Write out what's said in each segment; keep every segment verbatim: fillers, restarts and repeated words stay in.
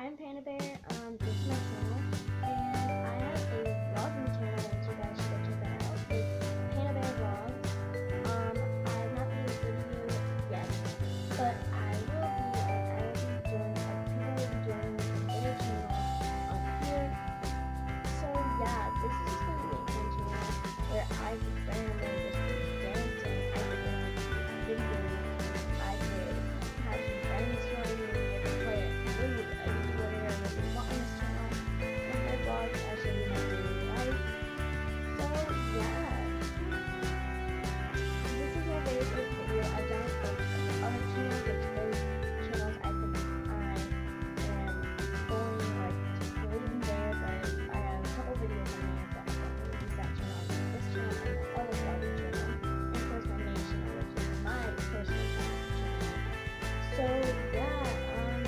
I'm Panda Bear. Um, this is my channel, and I have a vlogging channel that you guys should go check that out. It's Panda Bear Vlogs. Um, I have not made a video yet, but I will be. Like, I will be doing. Like, people will be joining me from other channels on here. So yeah, this is just gonna be a fun channel where I could randomly just be dancing. I could like videos. I could have some friends join me. I could play it through. I could do whatever I really want on this channel. And my vlogs, I show you my daily life. So yeah, this is my very first video. I've done it for other channels, which those channels I think I am going like to leave there, but I have a couple videos on there, so I'm going to leave that channel, this channel, and my other vlogging channel, and of course my main channel, which is my personal channel. So yeah, um,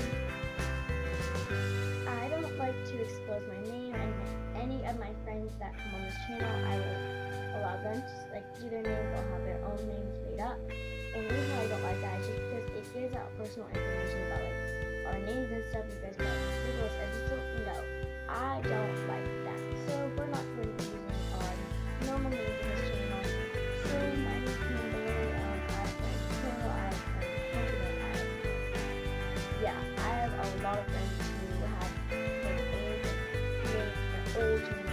I don't like to expose my name, and any of my friends that come on this channel, I will allow them to like do their names. They'll have their own names made up. And the reason why I don't like that is just because it gives out personal information about like our names and stuff. You guys might Google us. I just don't, you know, I don't like that. So we're not going to be using our normal names in this channel. So my name is Panda. Um, I have friends Pearl, I have friends Coconut, I have yeah, I have a lot of friends who have like old names, old channels.